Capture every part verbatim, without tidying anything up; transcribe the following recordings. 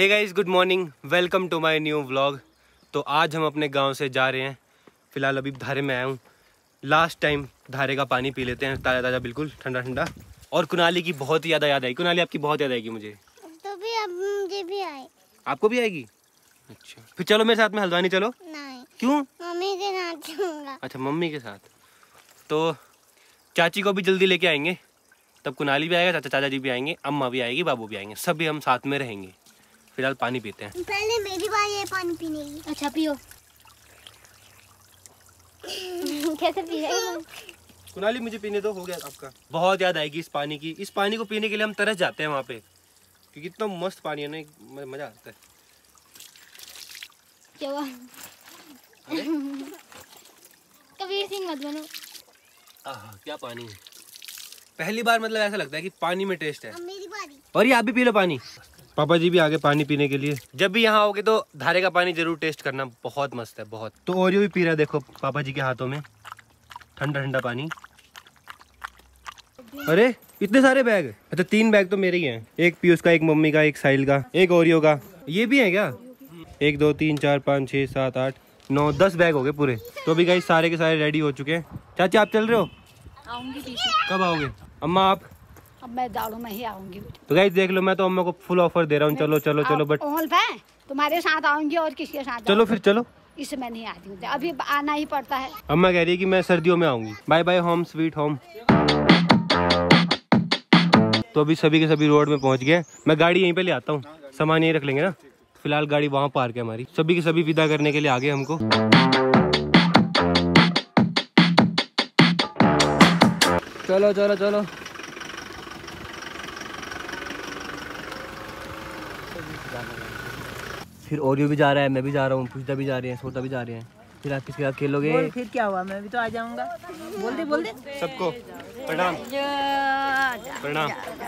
Hey guys, good morning, welcome to my new vlog. तो आज हम अपने गांव से जा रहे हैं। फिलहाल अभी धारे में आया हूँ। लास्ट टाइम धारे का पानी पी लेते हैं, ताज़ा ताज़ा, बिल्कुल ठंडा ठंडा। और कुनाली की बहुत ज़्यादा याद आई। कुनाली, आपकी बहुत याद आएगी मुझे। तो भी अब मुझे भी आए। आपको भी आएगी? अच्छा, फिर चलो मेरे साथ में हल्द्वानी चलो। नहीं। क्यों? मम्मी के साथ जाऊंगा। अच्छा, मम्मी के साथ। तो चाची को भी जल्दी लेके आएंगे, तब कुनाली भी आएगा, चाचा चाचा जी भी आएंगे, अम्मा भी आएगी, बाबू भी आएंगे, सभी हम साथ में रहेंगे। फिलहाल पानी पीते हैं। पहले मेरी बारी है पानी पीने की। अच्छा पियो। कैसे पिएगा? कुनाली, मुझे पीने दो, हो गया आपका। बहुत याद आएगी इस पानी की। इस पानी को पीने के लिए हम तरस जाते हैं वहाँ पे, क्योंकि इतना मस्त पानी है ना, मजा आता है। कबीर सिंह मत बनो। आह, क्या पानी है। पहली बार मतलब ऐसा लगता है कि पानी में टेस्ट है। अब मेरी बारी। और ये आप भी पी लो पानी। पापा जी भी आगे पानी पीने के लिए। जब भी यहाँ आओगे तो धारे का पानी जरूर टेस्ट करना, बहुत मस्त है, बहुत। तो ओरियो भी पी रहा है, देखो पापा जी के हाथों में ठंडा ठंडा पानी। अरे इतने सारे बैग। अच्छा, तीन बैग तो मेरे ही हैं। एक पीयूष का, एक मम्मी का, एक साहिल का, एक ओरियो का। ये भी है क्या? एक दो तीन चार पाँच छः सात आठ नौ दस बैग हो गए पूरे। तो अभी गाइस सारे के सारे रेडी हो चुके हैं। चाची, आप चल रहे हो? आऊंगी। कब आओगे? अम्मा आप? अब मैं दाड़ू में ही आऊंगी। तो गाइस देख लो, मैं तो अम्मा को फुल ऑफर दे रहा हूँ, चलो चलो चलो। बट तुम्हारे साथ आऊंगी और किसके साथ? चलो फिर चलो। इसमें नहीं आती हूँ, अभी आना ही पड़ता है। अम्मा कह रही है कि मैं सर्दियों में आऊंगी। Bye bye home sweet home. तो अभी सभी के सभी रोड में पहुंच गए। मैं गाड़ी यहीं पे ले आता हूँ, सामान यहीं रख लेंगे ना। फिलहाल गाड़ी वहाँ पार्क है हमारी। सभी के सभी विदा करने के लिए आगे हमको। चलो चलो चलो। फिर ओरियो भी जा रहा है, मैं भी जा रहा हूँ, पूजा भी जा रही है, सोता भी जा रहे हैं। फिर आप किसके साथ खेलोगे? बोल, फिर क्या हुआ? मैं भी तो आ जाऊंगा। बोल दे बोल दे सबको प्रणाम प्रणाम।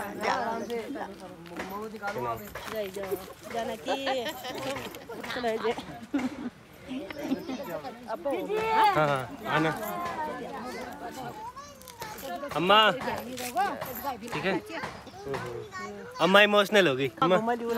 हाँ हाँ आना। अम्मा ठीक है। अम्मा इमोशनल हो गई। अम्मा,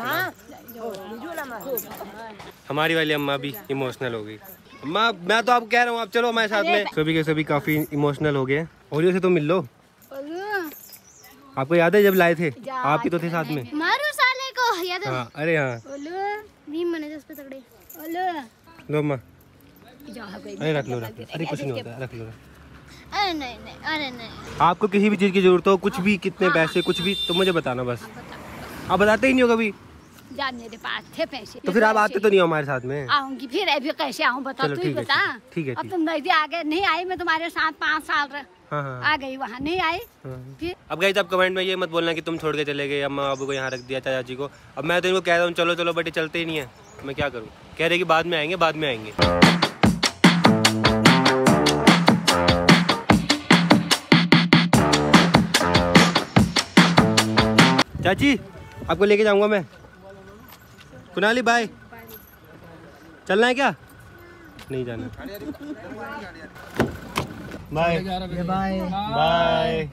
हमारी वाली अम्मा भी इमोशनल हो गई। अम्मा, मैं तो आपको कह रहा हूँ, आप चलो हमारे साथ में। सभी के सभी काफी इमोशनल हो गए। ओरियो से तो मिल लो। आपको याद है जब लाए थे? आप ही तो थे साथ में। मारो साले को, याद है? हाँ, अरे हाँ। भीम बने थे उस पे तगड़े। लो अम्मा। अरे रख लो रख लो। अरे कुछ नहीं होता, रख लो। अरे नहीं नहीं, अरे नहीं। आपको किसी भी चीज की जरूरत हो, कुछ भी, कितने पैसे, कुछ भी, तो मुझे बताना बस। आप बताते ही नहीं हो कभी। जान मेरे पास थे पैसे। तो फिर आप आते तो नहीं हो हमारे साथ में। आऊंगी फिर, अभी कैसे आऊँ बता, तू ही बता। ठीक है। अब तुम नहीं आगे नहीं आई, मैं तुम्हारे साथ पाँच साल रह हाँ हाँ। आ गई, वहाँ नहीं आई। हाँ। फिर अब गाइस, आप कमेंट में ये मत बोलना कि तुम छोड़ के चले गए, अम्मा बाबू को यहाँ रख दिया, चाचा जी को। अब मैं तो इनको कह रहा हूँ चलो चलो, बट ये चलते ही नहीं है। मैं क्या करूँ? कह रहे कि बाद में आएंगे, बाद में आएंगे। चाची, आपको लेके जाऊंगा मैं। कुनाली बाय। चलना है क्या? नहीं जाना। Bye bye bye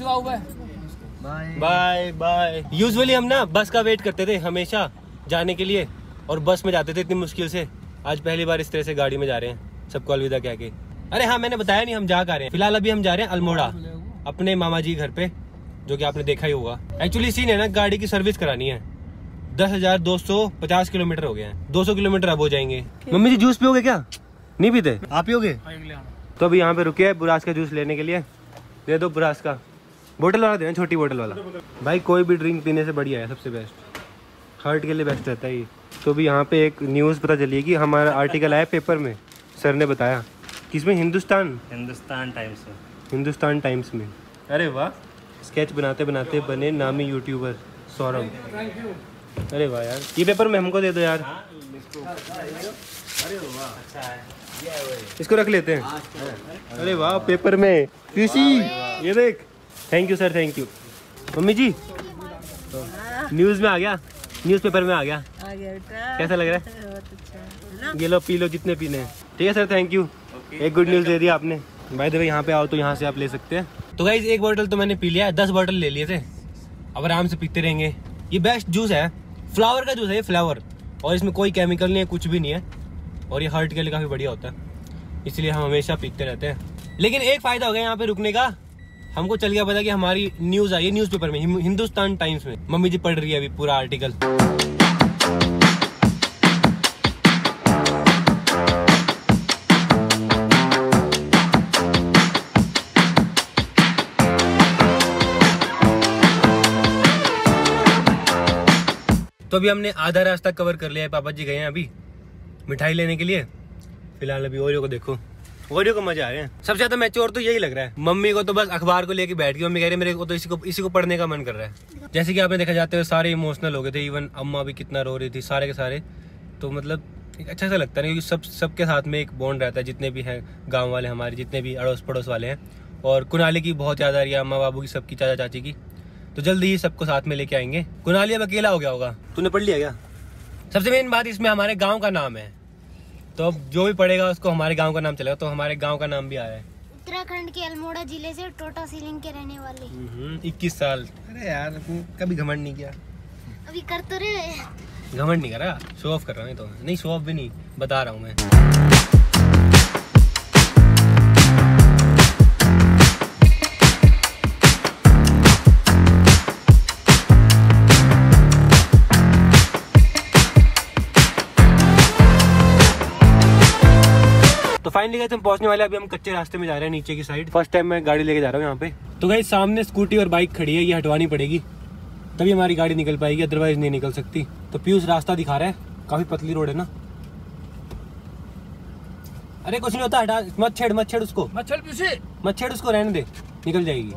bye bye. Usually हम ना बस का वेट करते थे हमेशा जाने के लिए, और बस में जाते थे इतनी मुश्किल से। आज पहली बार इस तरह से गाड़ी में जा रहे हैं, सबको अलविदा कह के। अरे हाँ, मैंने बताया नहीं हम जा कर रहे हैं। फिलहाल अभी हम जा रहे हैं अल्मोड़ा, अपने मामा जी घर पे, जो कि आपने देखा ही होगा। एक्चुअली सीन है ना, गाड़ी की सर्विस करानी है। दस हजार दो सौ पचास किलोमीटर हो गए हैं, दो सौ किलोमीटर अब हो जाएंगे। मम्मी जी जूस पियोगे क्या? नहीं पीते? आप पियोगे? तो अभी यहाँ पे रुके हैं बुरास का जूस लेने के लिए। दे दो बुरास का, बोतल वाला देना, छोटी बोतल वाला। भाई कोई भी ड्रिंक पीने से बढ़िया है, सबसे बेस्ट, हार्ट के लिए बेस्ट रहता है ये। तो अभी यहाँ पे एक न्यूज़ पता चली कि हमारा आर्टिकल आया पेपर में, सर ने बताया। किसमें? हिंदुस्तान हिंदुस्तान टाइम्स में। हिंदुस्तान टाइम्स में। अरे वाह, स्केच बनाते बनाते बने नामी यूट्यूबर सौरभ। अरे वाह यार, ये पेपर में हमको दे दो यार। अरे वाह, अच्छा है, इसको रख लेते हैं। अरे वाह, पेपर में पीसी, ये देख। Thank you sir, thank you. Mummy ji, news में आ गया, न्यूज़ पेपर में आ गया। आ गया बेटा। कैसा लग रहा है? बहुत अच्छा। ये लो, पी लो जितने पीने हैं। ठीक है सर, थैंक यू। एक गुड न्यूज़ दे दिया आपने। भाई देखो, यहाँ पे आओ तो यहाँ से आप ले सकते हैं। तो गाइस, एक बोतल तो मैंने पी लिया है, दस बोतल ले लिए थे। अब आराम से पीते रहेंगे। ये बेस्ट जूस है, फ्लावर का जूस है ये, फ्लावर, और इसमें कोई केमिकल नहीं है, कुछ भी नहीं है, और ये हार्ट के लिए काफी बढ़िया होता है, इसलिए हम हमेशा पीते रहते हैं। लेकिन एक फायदा हो गया यहाँ पे रुकने का, हमको चल गया पता कि हमारी न्यूज आई है न्यूज़पेपर में, हिंदुस्तान टाइम्स में। मम्मी जी पढ़ रही है अभी पूरा आर्टिकल। तो अभी हमने आधा रास्ता कवर कर लिया है, पापा जी गए हैं अभी मिठाई लेने के लिए। फिलहाल अभी ओरियो को देखो, ओरियो को मजा आ रहे हैं। सबसे ज्यादा मैच्योर तो यही लग रहा है। मम्मी को तो बस अखबार को लेके बैठ गई, मम्मी कह रही है मेरे को तो इसी को इसी को पढ़ने का मन कर रहा है। जैसे कि आपने देखा जाते हुए सारे इमोशनल हो गए थे, इवन अम्मा भी कितना रो रही थी, सारे के सारे। तो मतलब एक अच्छा सा लगता है क्योंकि सब सबके साथ में एक बॉन्ड रहता है, जितने भी हैं गाँव वाले हमारे, जितने भी अड़ोस पड़ोस वाले हैं। और कुनाली की बहुत याद आ रही है, अम्मा बाबू की, सबकी, चाचा चाची की। तो जल्दी ही सबको साथ में लेके आएंगे। कुनाली अब अकेला हो गया होगा। तूने पढ़ लिया क्या? सबसे मेन बात इसमें हमारे गांव का नाम है, तो अब जो भी पढ़ेगा उसको हमारे गांव का नाम चलेगा। तो हमारे गांव का नाम भी आया है। उत्तराखंड के अल्मोड़ा जिले से टोटा सीलिंग के रहने वाले। इक्कीस साल। अरे यार कभी घमंड नहीं किया? अभी कर तो रहे। घमंड नहीं करा, शो ऑफ कर रहा हूँ। तो नहीं, शो ऑफ भी नहीं, बता रहा हूँ मैं। तो फाइनली गाइस हम पहुंचने वाले हैं। अभी हम कच्चे रास्ते में जा रहे हैं नीचे की साइड। फर्स्ट टाइम मैं गाड़ी लेके जा रहा हूँ यहाँ पे। तो गाइस सामने स्कूटी और बाइक खड़ी है, ये हटवानी पड़ेगी तभी हमारी गाड़ी निकल पाएगी, अदरवाइज नहीं निकल सकती। तो पीयूष रास्ता दिखा रहा है, काफी पतली रोड है ना। अरे कुछ नहीं होता, हटा, मत छेड़ मत छेड़ उसको, मत छेड़ पीछे, मत छेड़ उसको, रहने दे, निकल जाएगी।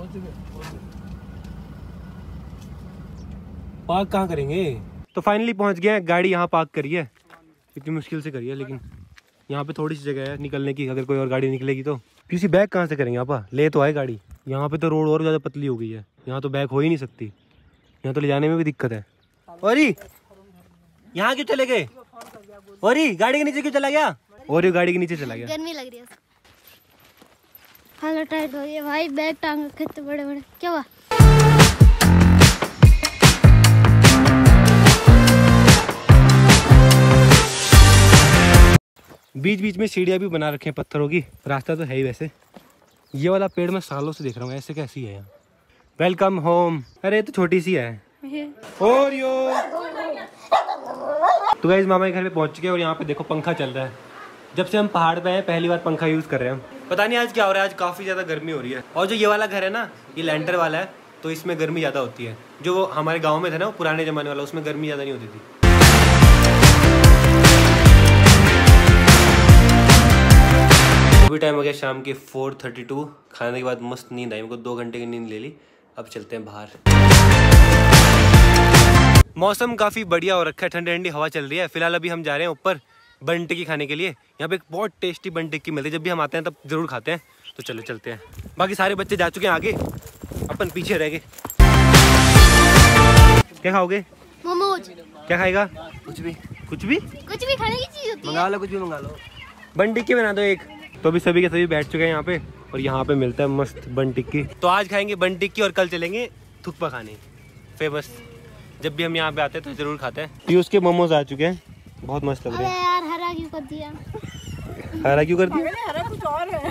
पार्क कहाँ करेंगे? तो फाइनली पहुंच गए हैं, गाड़ी यहाँ पार्क करी है, इतनी मुश्किल से करी है, लेकिन यहाँ पे थोड़ी सी जगह है निकलने की, अगर कोई और गाड़ी निकलेगी तो। किसी बैग कहाँ से करेंगे आपा? ले तो आए गाड़ी। यहाँ पे तो रोड और ज़्यादा पतली हो गई है, यहाँ तो बैग हो ही नहीं सकती, यहाँ तो ले जाने में भी दिक्कत है। और यहाँ क्यों चले गए? और गाड़ी के नीचे क्यों चला गया? और गाड़ी के नीचे चला गया। गर्मी लग रही है उसको। हालत टाइट हो गई है भाई, बैग टांग रखे तो बड़े बड़े। क्या हुआ? बीच बीच में सीढ़ियाँ भी बना रखे हैं पत्थरों की, रास्ता तो है ही। वैसे ये वाला पेड़ मैं सालों से देख रहा हूँ, ऐसे कैसी है यहाँ? Welcome home. अरे ये तो छोटी सी है। और यो तो गाइस मामा के घर पे पहुंच चुके हैं और यहाँ पे देखो पंखा चल रहा है। जब से हम पहाड़ पे हैं पहली बार पंखा यूज कर रहे हैं हम। पता नहीं आज क्या हो रहा है, आज काफी ज्यादा गर्मी हो रही है। और जो ये वाला घर है ना, ये लैंटर वाला है, तो इसमें गर्मी ज्यादा होती है। जो वो हमारे गाँव में था ना, वो पुराने जमाने वाला, उसमें गर्मी ज्यादा नहीं होती थी। अभी टाइम हो गया शाम के फोर थर्टी टू। खाने के बाद मस्त नींद आई, हमको दो घंटे की नींद ले ली। अब चलते हैं बाहर। मौसम काफ़ी बढ़िया हो रखा है, ठंडी ठंडी हवा चल रही है। फिलहाल अभी हम जा रहे हैं ऊपर बन टिक्की खाने के लिए। यहाँ पे एक बहुत टेस्टी बन टिक्की मिलती है, जब भी हम आते हैं तब जरूर खाते हैं। तो चलो चलते हैं। बाकी सारे बच्चे जा चुके हैं आगे, अपन पीछे रह गए। क्या खाओगे? मोमोज। क्या खाएगा? कुछ भी कुछ कुछ भी भी खाने की चीज होती है। मंगा लो, कुछ भी मंगा लो। बन टिक्की बना दो एक। तो अभी सभी के सभी बैठ चुके हैं यहाँ पे और यहाँ पे मिलता है मस्त बन टिक्की। तो आज खाएंगे बन टिक्की और कल चलेंगे थुक्पा खाने, फेमस। जब भी हम यहाँ पे आते हैं तो जरूर खाते हैं। पीयूष के मोमोज आ चुके हैं, बहुत मस्त लग अरे रहे हैं। यार हरा क्यों कर दिया? हरा क्यों कर दिया? हरा कुछ और है।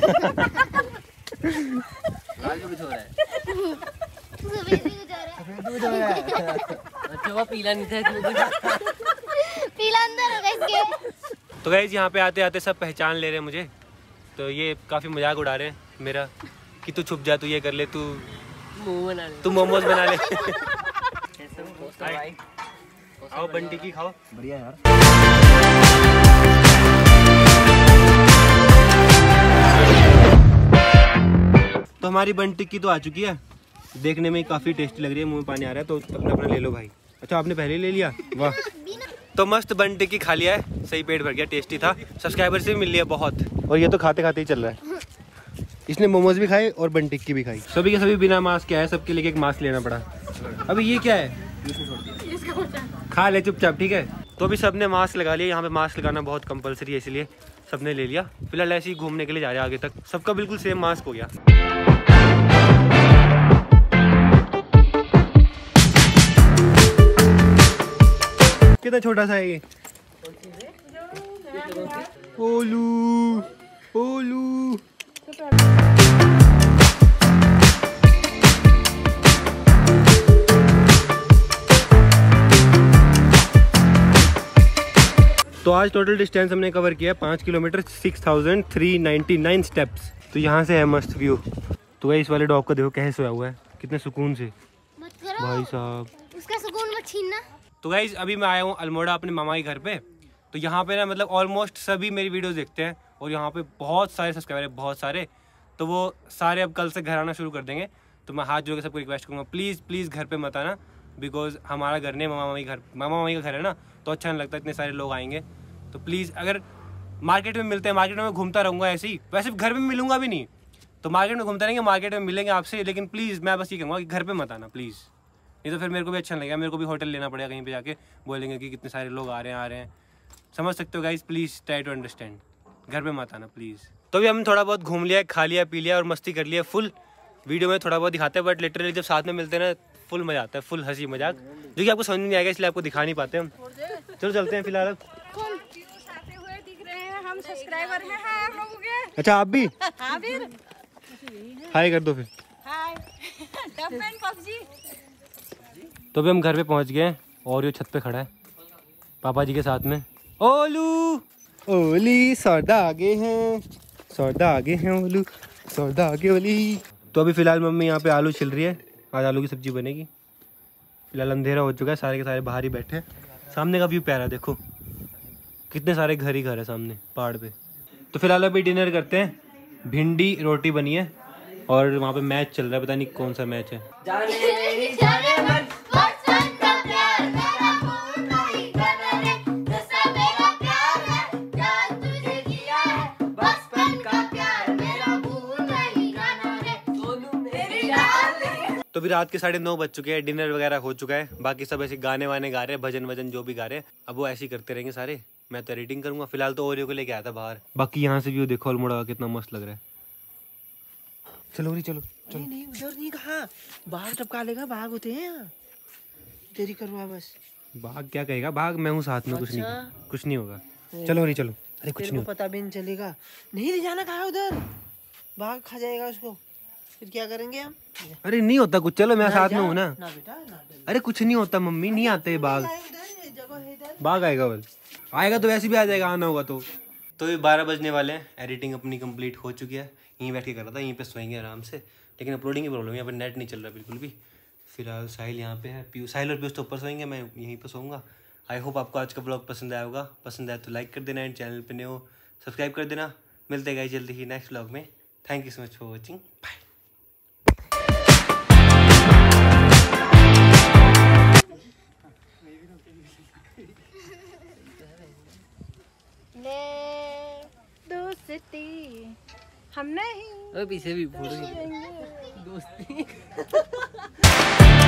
लाल कुछ हो रहा है। सफेद भी कुछ और है। दूध हो रहा है। अच्छा वो पीला नहीं था, पीला अंदर होगा इसके। तो गाइस यहाँ पे आते आते सब पहचान ले रहे हैं मुझे। तो ये काफ़ी मजाक उड़ा रहे हैं मेरा कि तू छुप जा, तू ये कर ले, तू तू मोमोज बना ले। आओ बन टिक्की खाओ। बढ़िया यार। तो हमारी बन टिक्की तो आ चुकी है, देखने में काफ़ी टेस्टी लग रही है, मुंह में पानी आ रहा है। तो अपना अपना ले लो भाई। अच्छा आपने पहले ले लिया, वाह। तो मस्त बन टिक्की खा लिया है, सही पेट भर गया, टेस्टी था। सब्सक्राइबर से भी मिल लिया बहुत। और ये तो खाते खाते ही चल रहा है। इसने मोमोज भी खाए और बन टिक्की भी खाई। सभी के सभी बिना मास्क के आए, सबके लिए एक मास्क लेना पड़ा। अभी ये क्या है? खा ले चुपचाप, ठीक है। तो अभी सबने मास्क लगा लिया। यहाँ पे मास्क लगाना बहुत कंपलसरी है, इसलिए सबने ले लिया। फिलहाल ऐसे ही घूमने के लिए जा रहे हैं आगे तक। सबका बिल्कुल सेम मास्क हो गया। कितना छोटा सा है ये। ओलू ओलू। तो आज टोटल डिस्टेंस हमने कवर किया पाँच kilometre six thousand three ninety nine steps. तो यहाँ से है मस्त व्यू। तो इस वाले डॉग को देखो कैसे सोया हुआ है, कितने सुकून से। मत करो भाई साहब, उसका सुकून मत छीनना। तो गाइज अभी मैं आया हूँ अल्मोड़ा अपने मामा के घर पे। तो यहाँ पे ना मतलब ऑलमोस्ट सभी मेरी वीडियोस देखते हैं और यहाँ पे बहुत सारे सब्सक्राइबर है, बहुत सारे। तो वो सारे अब कल से घर आना शुरू कर देंगे। तो मैं हाथ जोड़ के सबको रिक्वेस्ट करूँगा, प्लीज़ प्लीज़ घर पे मत आना, बिकॉज हमारा घर नहीं मामा मामी घर मामा मामी का घर है ना, तो अच्छा नहीं लगता इतने सारे लोग आएंगे। तो प्लीज़ अगर मार्केट में मिलते हैं, मार्केट में मैं घूमता रहूँगा ऐसे ही, वैसे घर में मिलूंगा भी नहीं, तो मार्केट में घूमते रहेंगे, मार्केट में मिलेंगे आपसे। लेकिन प्लीज़ मैं बस ये कहूँगा कि घर पे मत आना प्लीज़, नहीं तो फिर मेरे को भी अच्छा नहीं लगेगा, मेरे को भी होटल लेना पड़ेगा, कहीं पे जाके बोलेंगे कि कितने सारे लोग आ रहे हैं आ रहे हैं समझ सकते हो guys, please try to understand, घर पे मत आना प्लीज़। तो अभी हम थोड़ा बहुत घूम लिया, खा लिया, पी लिया और मस्ती कर लिया फुल। वीडियो में थोड़ा बहुत दिखाते हैं बट लिटरली जब साथ में मिलते हैं ना फुल मजा आता है, फुल हंसी मजाक, जो कि आपको समझ नहीं आएगा इसलिए आपको दिखा नहीं पाते हम। चलो चलते हैं फिलहाल अब। हम सब्सक्राइबर हैं आप लोगों के। अच्छा आप भी हाँ फिर हाय कर दो फिर। Hi Duffman PUBG. तो अभी हम घर पे पहुंच गए और ये छत पे खड़ा है पापा जी के साथ में। ओलू ओली सौदा आगे हैं, सौदा आगे हैं ओलू, सौदा आगे ओली। तो अभी फिलहाल मम्मी यहाँ पे आलू छिल रही है, आज आलू की सब्जी बनेगी। फिलहाल अंधेरा हो चुका है, सारे के सारे बाहर ही बैठे हैं। सामने का व्यू प्यारा देखो, कितने सारे घर ही घर है सामने पहाड़ पे। तो फिलहाल अभी डिनर करते हैं, भिंडी रोटी बनी है और वहाँ पे मैच चल रहा है, पता नहीं कौन सा मैच है। तो अभी रात के साढ़े नौ बज चुके हैं, डिनर वगैरह हो चुका है, बाकी सब ऐसे गाने वाने गा रहे हैं, भजन वजन जो भी गा रहे हैं, अब वो ऐसे ही करते रहेंगे सारे। मैं तो एडिटिंग करूंगा फिलहाल। तो ओरियो को लेके आया था बाहर, बाकी यहाँ से व्यू देखो अल्मोड़ा का कितना मस्त लग रहा है। चलो ओरी चलो चलो। नहीं नहीं उधर नहीं, कहा बाघ टपका लेगा, बाघ होते हैं यहाँ, तेरी करवा बस। भाग क्या कहेगा, भाग मैं हूँ साथ में, कुछ नहीं कुछ नहीं होगा। चलो ओरी चलो। अरे कुछ नहीं, पता भी नहीं चलेगा। नहीं ले जाना, कहा उधर बाघ खा जाएगा उसको, फिर क्या करेंगे हम। अरे नहीं होता कुछ, चलो मैं साथ में हूँ ना। ना बेटा ना, अरे कुछ नहीं होता मम्मी, नहीं आते बाघ, बाघ आएगा बल आएगा तो वैसे भी आ जाएगा, आना होगा तो। तो ये बारह बजने वाले हैं, एडिटिंग अपनी कंप्लीट हो चुकी है, यहीं बैठ के कर रहा था, यहीं पे सोएंगे आराम से। लेकिन अपलोडिंग की प्रॉब्लम है, यहाँ पे नेट नहीं चल रहा बिल्कुल भी। फिलहाल साहिल यहाँ पे है, पीयू साहिल और पीयूष तो ऊपर सोएंगे, मैं यहीं पर सोऊंगा। आई होप आपको आज का ब्लॉग पसंद आया होगा, पसंद आया तो लाइक कर देना, एंड चैनल पे नए हो सब्सक्राइब कर देना। मिलते हैं गाइस जल्दी ही नेक्स्ट ब्लॉग में। Thank you so much for watching, bye. दोस्ती हम नहीं पीछे भी दोस्ती